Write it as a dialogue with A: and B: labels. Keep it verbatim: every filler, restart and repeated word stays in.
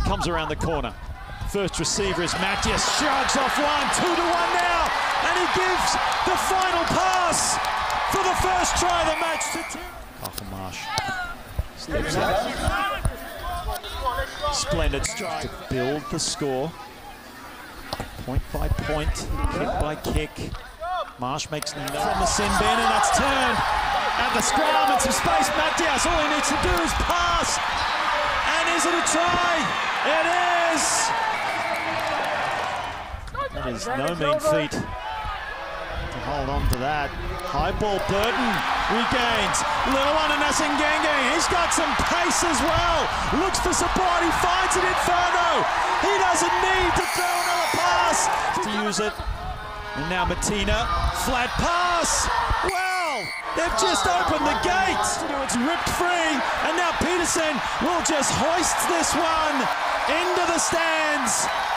A: comes around the corner. First receiver is Matthias, shrugs off one, two to one now, and he gives the final pass for the first try of the match to Tim. Marsh steps out. Splendid strike to build the score. Point by point, kick by kick. Marsh makes no from the sin bin, and that's turned at the scrum and some space. Matthias, all he needs to do is pass. And is it a try? It is! That is no mean feat to hold on to that. High ball, Burton regains. Little one and Nasingenge. He's got some pace as well. Looks for support. He finds it Inferno. He doesn't need to throw another pass to use it. And now Martina, flat pass. Well, they've just opened the gate. It's ripped free, and now Peterson will just hoist this one into the stands.